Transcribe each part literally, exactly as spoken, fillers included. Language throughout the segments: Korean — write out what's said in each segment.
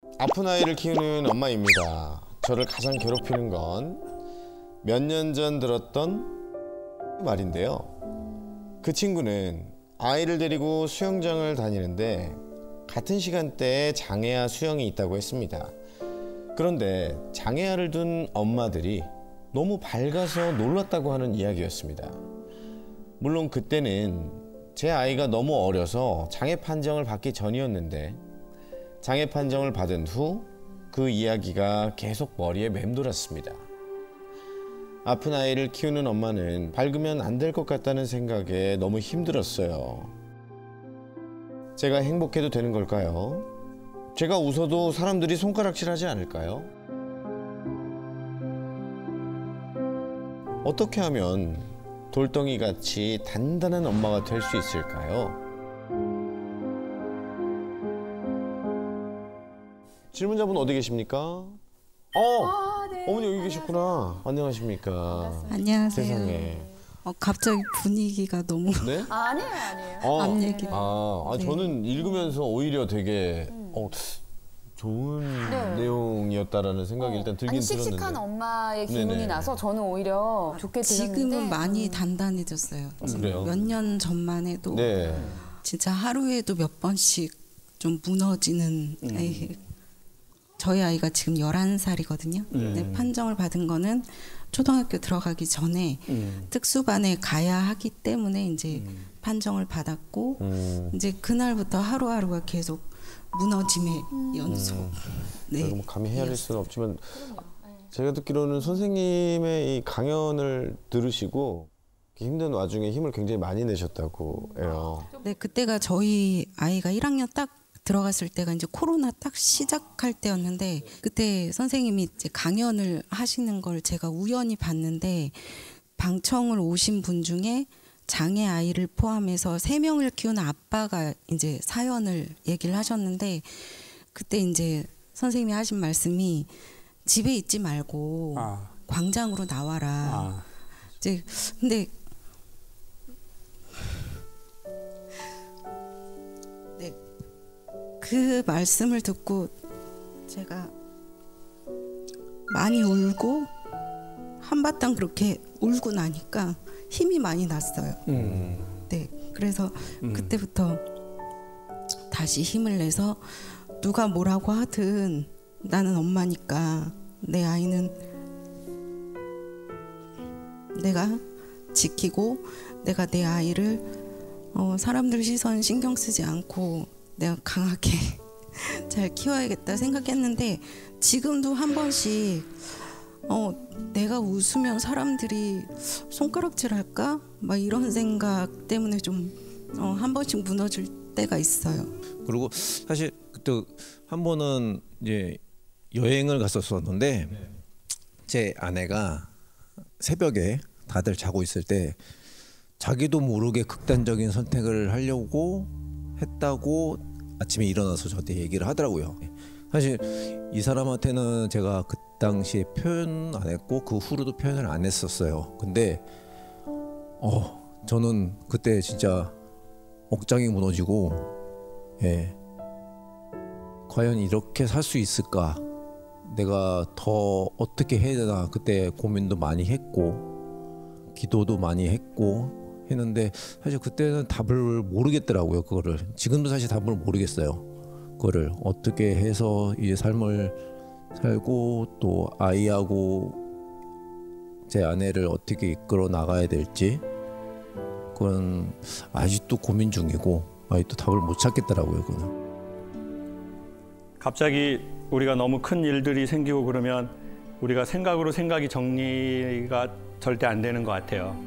아픈 아이를 키우는 엄마입니다. 저를 가장 괴롭히는 건 몇 년 전 들었던 말인데요. 그 친구는 아이를 데리고 수영장을 다니는데 같은 시간대에 장애아 수영이 있다고 했습니다. 그런데 장애아를 둔 엄마들이 너무 밝아서 놀랐다고 하는 이야기였습니다. 물론 그때는 제 아이가 너무 어려서 장애 판정을 받기 전이었는데 장애 판정을 받은 후 그 이야기가 계속 머리에 맴돌았습니다. 아픈 아이를 키우는 엄마는 밝으면 안 될 것 같다는 생각에 너무 힘들었어요. 제가 행복해도 되는 걸까요? 제가 웃어도 사람들이 손가락질하지 않을까요? 어떻게 하면 돌덩이같이 단단한 엄마가 될 수 있을까요? 질문자분 어디 계십니까? 어, 아, 네. 어머니 여기 계셨구나. 안녕하십니까? 반갑습니다. 안녕하세요. 세상에. 어, 갑자기 분위기가 너무 네? 아, 아니에요, 아니에요. 어, 앞 얘기. 아, 아 네. 저는 읽으면서 오히려 되게 음. 어, 좋은 네. 내용이었다라는 생각이 어, 일단 들긴 아니, 씩씩한 들었는데. 엄마의 기운이 네네. 나서 저는 오히려 좋게 들렸는데 지금은 많이 음. 단단해졌어요. 그래요? 몇 년 전만 해도 네. 진짜 하루에도 몇 번씩 좀 무너지는 음. 에이, 저희 아이가 지금 열한 살이거든요. 음. 근데 판정을 받은 거는 초등학교 들어가기 전에 음. 특수반에 가야 하기 때문에 이제 판정을 받았고 음. 이제 그날부터 하루하루가 계속 무너짐의 연속. 음. 네. 제가 뭐 감히 헤아릴 수는 없지만 네. 제가 듣기로는 선생님의 이 강연을 들으시고 힘든 와중에 힘을 굉장히 많이 내셨다고 해요. 네, 그때가 저희 아이가 일 학년 딱 들어갔을 때가 이제 코로나 딱 시작할 때였는데 그때 선생님이 이제 강연을 하시는 걸 제가 우연히 봤는데 방청을 오신 분 중에 장애 아이를 포함해서 세 명을 키우는 아빠가 이제 사연을 얘기를 하셨는데 그때 이제 선생님이 하신 말씀이 집에 있지 말고 아. 광장으로 나와라. 아. 이제 근데 네, 그 말씀을 듣고 제가 많이 울고 한바탕 그렇게 울고 나니까 힘이 많이 났어요. 음. 네, 그래서 음. 그때부터 다시 힘을 내서 누가 뭐라고 하든 나는 엄마니까 내 아이는 내가 지키고 내가 내 아이를 어, 사람들 시선 신경 쓰지 않고 내가 강하게 잘 키워야겠다 생각했는데 지금도 한 번씩 어, 내가 웃으면 사람들이 손가락질할까? 막 이런 생각 때문에 좀 어, 한 번씩 무너질 때가 있어요. 그리고 사실 그때 한 번은 이제 여행을 갔었었는데 제 아내가 새벽에 다들 자고 있을 때 자기도 모르게 극단적인 선택을 하려고 했다고 아침에 일어나서 저한테 얘기를 하더라고요. 사실 이 사람한테는 제가 그 당시에 표현 안 했고 그 후로도 표현을 안 했었어요. 근데 어 저는 그때 진짜 억장이 무너지고 예 과연 이렇게 살 수 있을까? 내가 더 어떻게 해야 되나 그때 고민도 많이 했고 기도도 많이 했고 했는데 사실 그때는 답을 모르겠더라고요. 그거를 지금도 사실 답을 모르겠어요. 그거를 어떻게 해서 이 삶을 살고 또 아이하고 제 아내를 어떻게 이끌어 나가야 될지 그건 아직도 고민 중이고 아직도 답을 못 찾겠더라고요. 그거는. 갑자기 우리가 너무 큰 일들이 생기고 그러면 우리가 생각으로 생각이 정리가 절대 안 되는 것 같아요.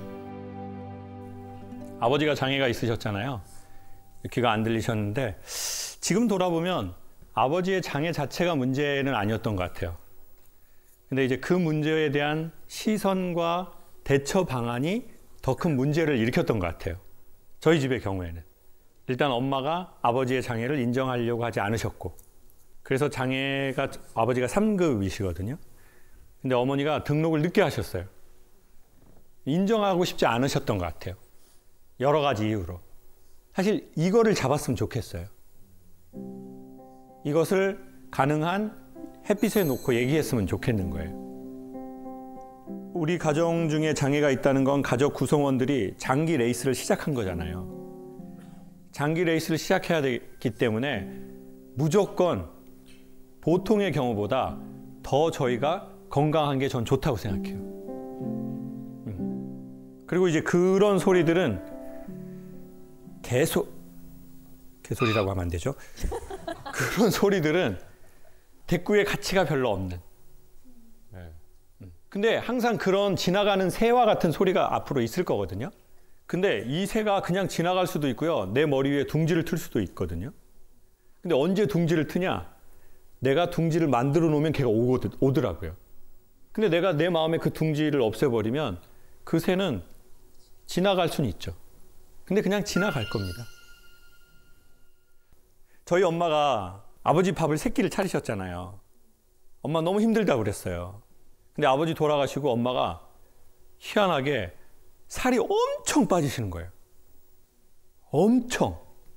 아버지가 장애가 있으셨잖아요. 귀가 안 들리셨는데 지금 돌아보면 아버지의 장애 자체가 문제는 아니었던 것 같아요. 근데 이제 그 문제에 대한 시선과 대처 방안이 더 큰 문제를 일으켰던 것 같아요. 저희 집의 경우에는. 일단 엄마가 아버지의 장애를 인정하려고 하지 않으셨고 그래서 장애가 아버지가 삼 급이시거든요. 근데 어머니가 등록을 늦게 하셨어요. 인정하고 싶지 않으셨던 것 같아요. 여러 가지 이유로. 사실 이거를 잡았으면 좋겠어요. 이것을 가능한 햇빛에 놓고 얘기했으면 좋겠는 거예요. 우리 가정 중에 장애가 있다는 건 가족 구성원들이 장기 레이스를 시작한 거잖아요. 장기 레이스를 시작해야 되기 때문에 무조건 보통의 경우보다 더 저희가 건강한 게 전 좋다고 생각해요. 음. 그리고 이제 그런 소리들은 개소, 개소리라고 하면 안 되죠. 그런 소리들은 대꾸의 가치가 별로 없는. 네. 음. 근데 항상 그런 지나가는 새와 같은 소리가 앞으로 있을 거거든요. 근데 이 새가 그냥 지나갈 수도 있고요. 내 머리 위에 둥지를 틀 수도 있거든요. 근데 언제 둥지를 트냐? 내가 둥지를 만들어 놓으면 걔가 오거든, 오더라고요. 근데 내가 내 마음에 그 둥지를 없애버리면 그 새는 지나갈 수는 있죠. 근데 그냥 지나갈 겁니다. 저희 엄마가 아버지 밥을 세 끼를 차리셨잖아요. 엄마 너무 힘들다고 그랬어요. 근데 아버지 돌아가시고 엄마가 희한하게 살이 엄청 빠지시는 거예요. 엄청.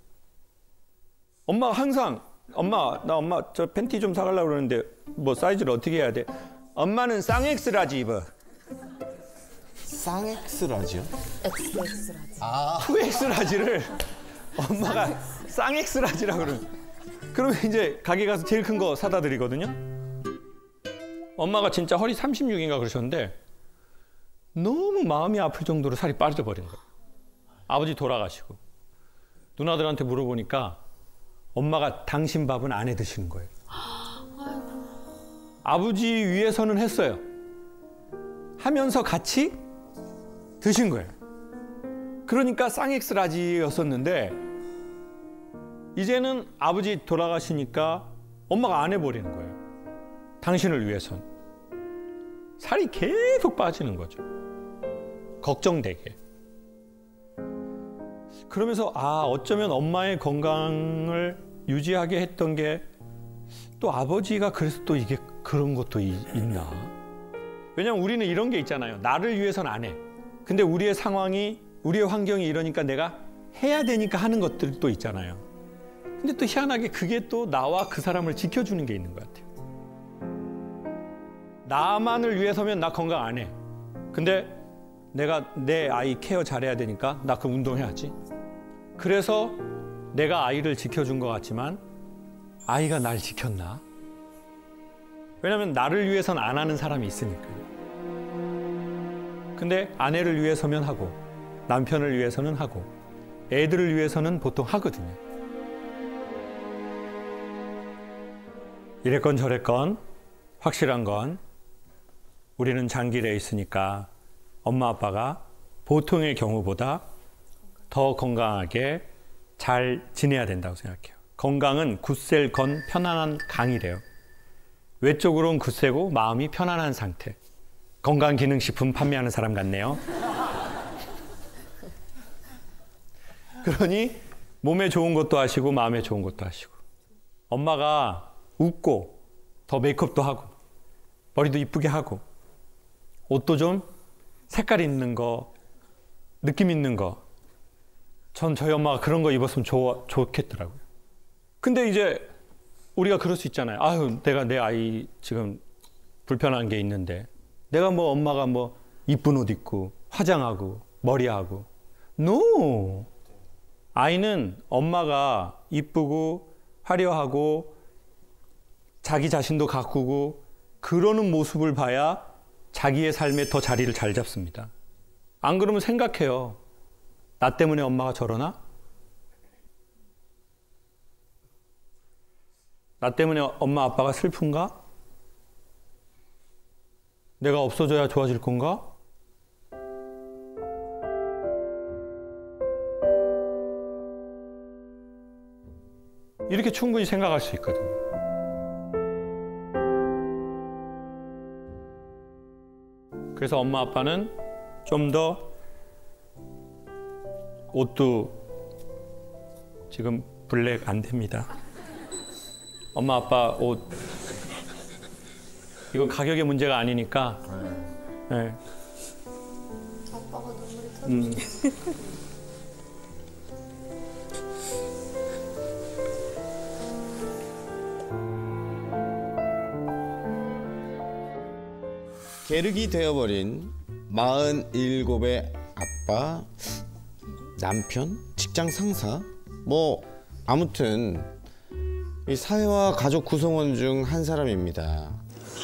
엄마가 항상 엄마 나 엄마 저 팬티 좀 사가려고 그러는데 뭐 사이즈를 어떻게 해야 돼? 엄마는 쌍엑스라지 입어. 쌍엑스라지요? 엑스엑스라지. 아, 투엑스라지를 엄마가 쌍엑스라지라고 그러는. 그러면 이제 가게 가서 제일 큰 거 사다 드리거든요. 엄마가 진짜 허리 삼십육인가 그러셨는데 너무 마음이 아플 정도로 살이 빠져버린 거예요. 아버지 돌아가시고. 누나들한테 물어보니까 엄마가 당신 밥은 안 해 드시는 거예요. 아버지 위해서는 했어요. 하면서 같이 드신 거예요. 그러니까 쌍엑스라지였었는데 이제는 아버지 돌아가시니까 엄마가 안 해버리는 거예요. 당신을 위해서는. 살이 계속 빠지는 거죠. 걱정되게. 그러면서 아 어쩌면 엄마의 건강을 유지하게 했던 게 또 아버지가 그래서 또 이게 그런 것도 이, 있나. 왜냐면 우리는 이런 게 있잖아요. 나를 위해서는 안 해. 근데 우리의 상황이 우리의 환경이 이러니까 내가 해야 되니까 하는 것들도 있잖아요. 근데 또 희한하게 그게 또 나와 그 사람을 지켜주는 게 있는 것 같아요. 나만을 위해서면 나 건강 안 해. 근데 내가 내 아이 케어 잘해야 되니까 나 그 운동해야지. 그래서 내가 아이를 지켜준 것 같지만 아이가 날 지켰나? 왜냐면 나를 위해서는 안 하는 사람이 있으니까요. 근데 아내를 위해서면 하고 남편을 위해서는 하고 애들을 위해서는 보통 하거든요. 이랬건 저랬건 확실한 건 우리는 장기 레이스니까 엄마 아빠가 보통의 경우보다 더 건강하게 잘 지내야 된다고 생각해요. 건강은 굳셀 건 편안한 강이래요. 외적으로는 굳세고 마음이 편안한 상태. 건강기능식품 판매하는 사람 같네요. 그러니 몸에 좋은 것도 하시고 마음에 좋은 것도 하시고. 엄마가 웃고 더 메이크업도 하고 머리도 이쁘게 하고 옷도 좀 색깔 있는 거, 느낌 있는 거. 전 저희 엄마가 그런 거 입었으면 좋아, 좋겠더라고요. 근데 이제 우리가 그럴 수 있잖아요. 아유, 내가 내 아이 지금 불편한 게 있는데 내가 뭐 엄마가 뭐 이쁜 옷 입고 화장하고 머리하고. No! 아이는 엄마가 이쁘고 화려하고 자기 자신도 가꾸고 그러는 모습을 봐야 자기의 삶에 더 자리를 잘 잡습니다. 안 그러면 생각해요. 나 때문에 엄마가 저러나? 나 때문에 엄마 아빠가 슬픈가? 내가 없어져야 좋아질 건가? 이렇게 충분히 생각할 수 있거든요. 그래서 엄마 아빠는 좀 더 옷도 지금 블랙 안 됩니다. 엄마 아빠 옷 이건 가격의 문제가 아니니까. 네. 아빠가 눈물이 터져. 음. 계륵이 되어버린 마흔일곱의 아빠, 남편, 직장 상사, 뭐 아무튼 이 사회와 가족 구성원 중 한 사람입니다.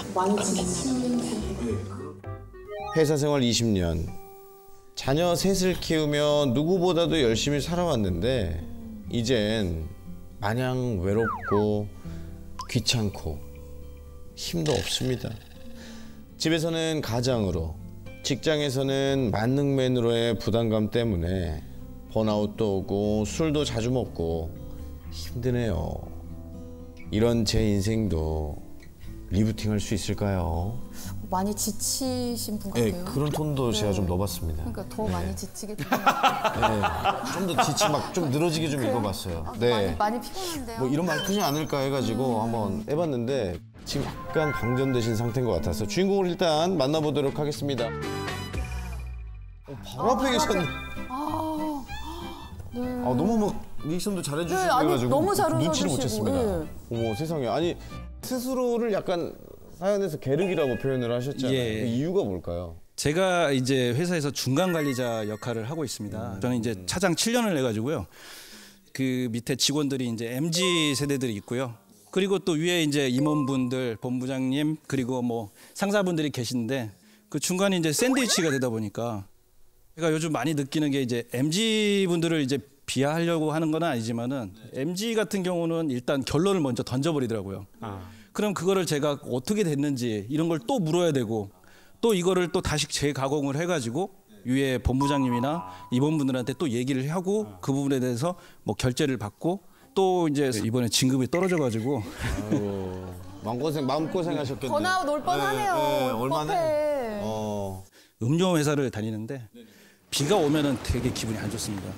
회사 생활 이십 년, 자녀 셋을 키우며 누구보다도 열심히 살아왔는데 이젠 마냥 외롭고 귀찮고 힘도 없습니다. 집에서는 가장으로, 직장에서는 만능맨으로의 부담감 때문에 번아웃도 오고 술도 자주 먹고 힘드네요. 이런 제 인생도 리부팅할 수 있을까요? 많이 지치신 분 네, 같아요. 그런 톤도 제가 좀 넣어봤습니다. 그러니까 더 많이 지치게 되네요. 네, 좀 더 지치 막 좀 늘어지게 좀 읽어봤어요. 아, 네, 많이, 많이 피곤한데요. 뭐 이런 말투지 않을까 해가지고 한번 해봤는데 지금 약간 방전되신 상태인 것 같아서 주인공을 일단 만나보도록 하겠습니다. 어, 바로 앞에 계셨네. 아, 네. 아, 너무 막 리액션도 잘해주시고 네, 아니, 해가지고 너무 잘 눈치를 못 웃어주시고, 챘습니다. 네. 어머 세상에. 아니 스스로를 약간 사연에서 계륵이라고 표현을 하셨잖아요. 예. 그 이유가 뭘까요? 제가 이제 회사에서 중간 관리자 역할을 하고 있습니다. 저는 이제 차장 칠 년을 해가지고요. 그 밑에 직원들이 이제 엠지 세대들이 있고요. 그리고 또 위에 이제 임원분들, 본부장님 그리고 뭐 상사분들이 계신데 그 중간에 이제 샌드위치가 되다 보니까 제가 요즘 많이 느끼는 게 이제 엠지 분들을 이제 비하하려고 하는 건 아니지만은 엠지 같은 경우는 일단 결론을 먼저 던져버리더라고요. 아. 그럼 그거를 제가 어떻게 됐는지 이런 걸 또 물어야 되고 또 이거를 또 다시 재가공을 해가지고 위에 본부장님이나 임원분들한테 또 얘기를 하고 그 부분에 대해서 뭐 결제를 받고 또 이제 이번에 진급이 떨어져가지고 아이고, 마음고생 마음고생 하셨겠네요. 번아웃 올 뻔하네요. 네, 네, 올 얼마나? 법해. 어. 음료 회사를 다니는데 비가 오면은 되게 기분이 안 좋습니다.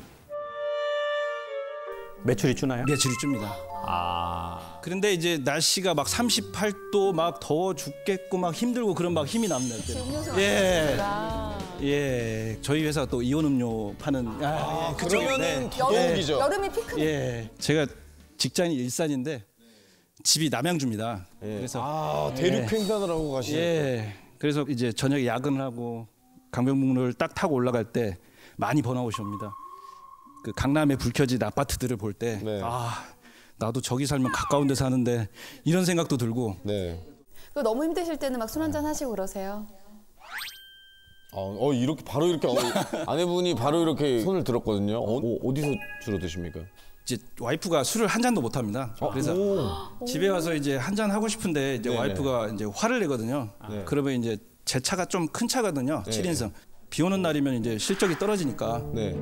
매출이 주나요? 매출이 줍니다. 아. 그런데 이제 날씨가 막 삼십팔 도 막 더워 죽겠고 막 힘들고 그런 막 힘이 남는 때. 음료수 예. 마시는구나. 예. 저희 회사 또 이온 음료 파는 아, 예, 그러면은 그쪽인데. 더욱이죠. 여름이 피크. 예. 제가 직장이 일산인데 집이 남양주입니다. 예. 그래서 아 대륙 횡단을 하고 가시네. 예. 그래서 이제 저녁에 야근을 하고 강변북로를 딱 타고 올라갈 때 많이 번아웃이 옵니다. 그 강남에 불 켜진 아파트들을 볼 때 네. 아, 나도 저기 살면 가까운 데 사는데 이런 생각도 들고 네. 그 너무 힘드실 때는 막 술 한잔 하시고 그러세요. 어, 어 이렇게 바로 이렇게 어, 아내분이 바로 이렇게 손을 들었거든요. 어, 어, 어디서 주로 드십니까? 이제 와이프가 술을 한 잔도 못 합니다. 그래서 오. 집에 와서 이제 한 잔 하고 싶은데 이제 네네. 와이프가 이제 화를 내거든요. 네. 그러면 이제 제 차가 좀 큰 차거든요. 네. 칠 인승. 비 오는 날이면 이제 실적이 떨어지니까 네.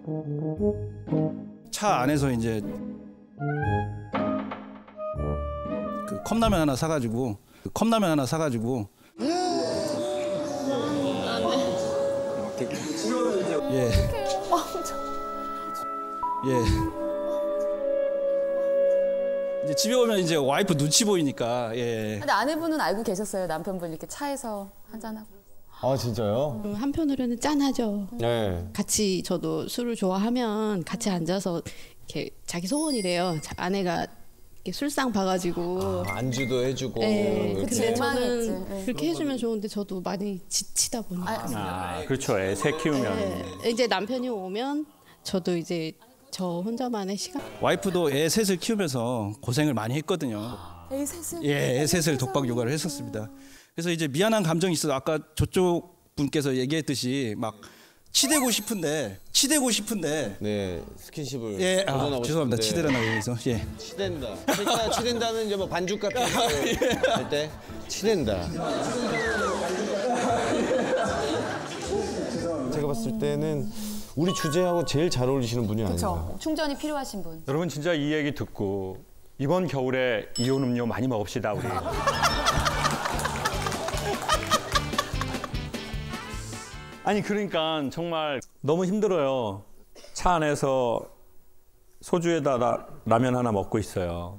차 안에서 이제 그 컵라면 하나 사가지고 그 컵라면 하나 사가지고 예. 예. 이제 집에 오면 이제 와이프 눈치 보이니까 예. 근데 아내분은 알고 계셨어요. 남편분 이렇게 차에서 한잔 하고. 아 진짜요? 음, 한편으로는 짠하죠. 네. 같이 저도 술을 좋아하면 같이 앉아서 이렇게 자기 소원이래요. 자- 아내가 이렇게 술상 봐가지고. 아, 안주도 해주고. 네, 이렇게. 근데 민망했지. 저는 네. 그렇게 해주면 좋은데 저도 많이 지치다 보니까. 아, 그렇죠. 애 새 키우면. 네, 이제 남편이 오면 저도 이제 저 혼자만의 시간. 와이프도 애 셋을 키우면서 고생을 많이 했거든요. 에이 셋을. 예, 애 셋을 독박 육아를 했었습니다. 그래서 이제 미안한 감정이 있어서 아까 저쪽 분께서 얘기했듯이 막 치대고 싶은데 치대고 싶은데 네 스킨십을. 예, 아, 벗어나고 죄송합니다. 싶은데. 치대라고 해서 예. 치댄다. 치다 치댄다는 이제 뭐 반죽 같은 거 할 때 치댄다. 제가 봤을 때는 우리 주제하고 제일 잘 어울리시는 분이 아닌가. 그렇죠. 충전이 필요하신 분. 여러분 진짜 이 얘기 듣고 이번 겨울에 이온 음료 많이 먹읍시다 우리. 아니 그러니까 정말 너무 힘들어요. 차 안에서 소주에다 라, 라면 하나 먹고 있어요.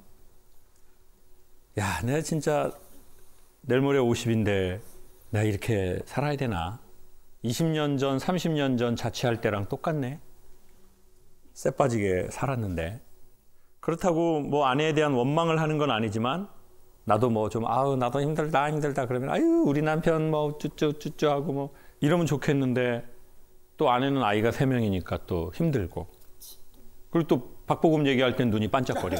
야, 내가 진짜 내일 모레 오십인데 내가 이렇게 살아야 되나? 이십 년 전, 삼십 년 전 자취할 때랑 똑같네. 쎄 빠지게 살았는데. 그렇다고 뭐 아내에 대한 원망을 하는 건 아니지만 나도 뭐 좀 아우 나도 힘들다 힘들다 그러면 아유 우리 남편 뭐 쭈쭈 쭈쭈 하고 뭐 이러면 좋겠는데 또 아내는 아이가 세 명이니까 또 힘들고 그리고 또 박보검 얘기할 땐 눈이 반짝거리고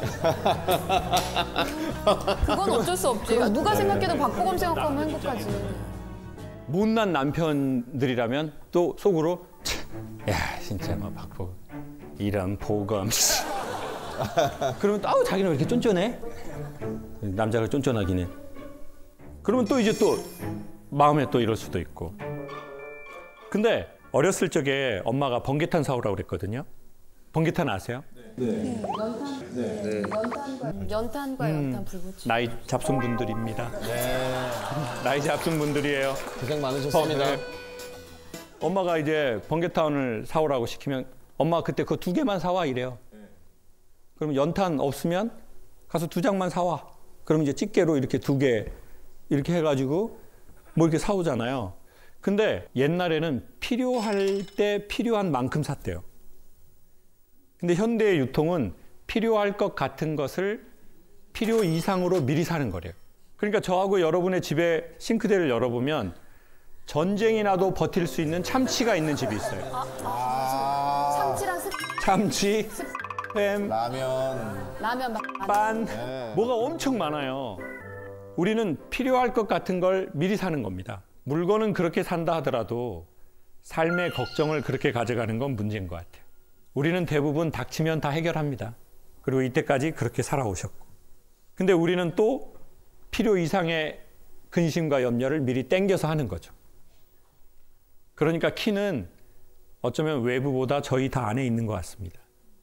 그건 어쩔 수 없지. 누가 생각해도 박보검 생각하면 행복하지. 못난 남편들이라면 또 속으로 야 진짜 뭐 박보검 이런 보검 그러면 또 아우 자기는 왜 이렇게 쫀쫀해? 남자가 쫀쫀하긴 해. 그러면 또 이제 또 마음에 또 이럴 수도 있고. 근데 어렸을 적에 엄마가 번개탄 사오라고 그랬거든요. 번개탄 아세요? 네. 연탄. 네. 연탄과 연탄과 음, 연탄 불붙이. 나이 잡순 분들입니다. 네. 나이 잡순 분들이에요. 고생 많으셨습니다. 네. 엄마가 이제 번개탄을 사오라고 시키면 엄마가 그때 그 두 개만 사와 이래요. 그럼 연탄 없으면 가서 두 장만 사와. 그럼 이제 집게로 이렇게 두 개 이렇게 해가지고 뭐 이렇게 사오잖아요. 근데 옛날에는 필요할 때 필요한 만큼 샀대요. 근데 현대의 유통은 필요할 것 같은 것을 필요 이상으로 미리 사는 거래요. 그러니까 저하고 여러분의 집에 싱크대를 열어보면 전쟁이 나도 버틸 수 있는 참치가 있는 집이 있어요. 참치랑 스 참치, 햄, 라면, 라면 막. 빵, 뭐가 엄청 많아요. 우리는 필요할 것 같은 걸 미리 사는 겁니다. 물건은 그렇게 산다 하더라도 삶의 걱정을 그렇게 가져가는 건 문제인 것 같아요. 우리는 대부분 닥치면 다 해결합니다. 그리고 이때까지 그렇게 살아오셨고. 근데 우리는 또 필요 이상의 근심과 염려를 미리 땡겨서 하는 거죠. 그러니까 키는 어쩌면 외부보다 저희 다 안에 있는 것 같습니다.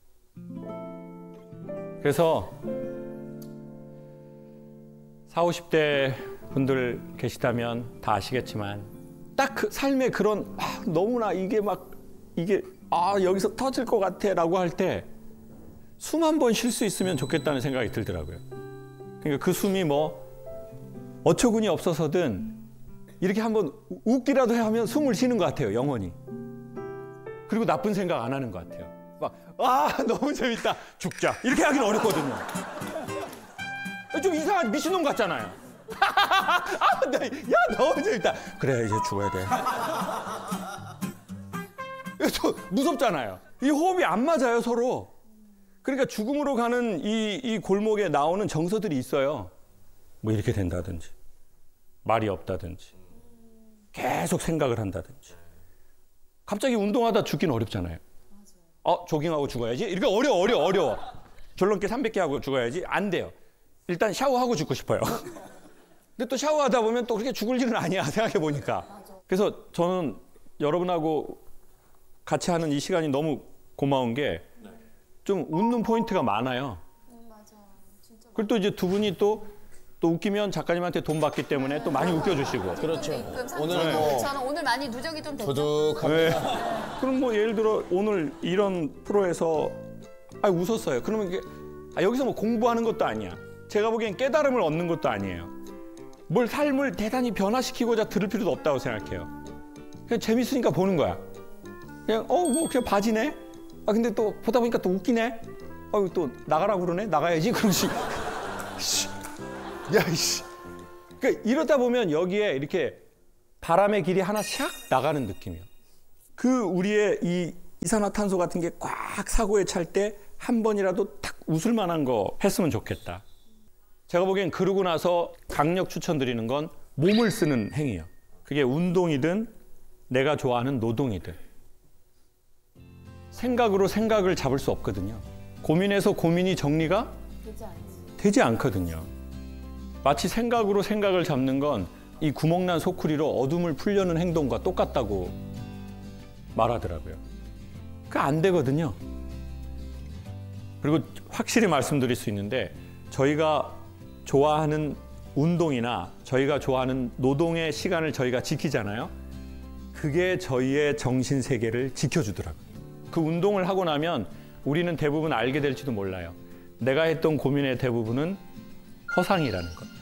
그래서 사오십 대 분들 계시다면 다 아시겠지만 딱 그 삶의 그런 아, 너무나 이게 막 이게 아 여기서 터질 것 같아 라고 할 때 숨 한 번 쉴 수 있으면 좋겠다는 생각이 들더라고요. 그러니까 그 숨이 뭐 어처구니 없어서든 이렇게 한번 웃기라도 하면 숨을 쉬는 것 같아요. 영원히. 그리고 나쁜 생각 안 하는 것 같아요. 막 아 너무 재밌다 죽자 이렇게 하기는 어렵거든요. 좀 이상한 미친놈 같잖아요. 아, 나, 야 너무 재밌다. 그래 이제 죽어야 돼. 저 무섭잖아요. 이 호흡이 안 맞아요 서로. 그러니까 죽음으로 가는 이, 이 골목에 나오는 정서들이 있어요. 뭐 이렇게 된다든지 말이 없다든지 계속 생각을 한다든지 갑자기 운동하다 죽기는 어렵잖아요. 어 조깅하고 죽어야지 이렇게 어려워 어려워 어려워. 줄넘기 삼백 개 하고 죽어야지 안 돼요. 일단 샤워하고 죽고 싶어요. 근데 또 샤워하다 보면 또 그렇게 죽을 일은 아니야 생각해 보니까. 그래서 저는 여러분하고 같이 하는 이 시간이 너무 고마운 게 좀 웃는 포인트가 많아요. 그리고 또 이제 두 분이 또, 또 웃기면 작가님한테 돈 받기 때문에 또 많이 웃겨주시고. 그렇죠. 오늘 오늘 뭐 저는 오늘 많이 누적이 좀 됐죠. 도둑합니다. 네. 그럼 뭐 예를 들어 오늘 이런 프로에서 아 웃었어요. 그러면 이게 아, 여기서 뭐 공부하는 것도 아니야. 제가 보기엔 깨달음을 얻는 것도 아니에요. 뭘 삶을 대단히 변화시키고자 들을 필요도 없다고 생각해요. 그냥 재밌으니까 보는 거야. 그냥 어 뭐 그냥 바지네. 아 근데 또 보다 보니까 또 웃기네. 어 또 나가라고 그러네. 나가야지. 그러지. 야 이씨. 그러니까 이러다 보면 여기에 이렇게 바람의 길이 하나 샥 나가는 느낌이에요. 그 우리의 이 이산화탄소 같은 게 꽉 사고에 찰 때 한 번이라도 탁 웃을 만한 거 했으면 좋겠다. 제가 보기엔 그러고 나서 강력 추천드리는 건 몸을 쓰는 행위예요. 그게 운동이든 내가 좋아하는 노동이든. 생각으로 생각을 잡을 수 없거든요. 고민해서 고민이 정리가 되지 않지. 되지 않거든요. 마치 생각으로 생각을 잡는 건 이 구멍난 소쿠리로 어둠을 풀려는 행동과 똑같다고 말하더라고요. 그게 안 되거든요. 그리고 확실히 말씀드릴 수 있는데 저희가 좋아하는 운동이나 저희가 좋아하는 노동의 시간을 저희가 지키잖아요. 그게 저희의 정신 세계를 지켜주더라고요. 그 운동을 하고 나면 우리는 대부분 알게 될지도 몰라요. 내가 했던 고민의 대부분은 허상이라는 것.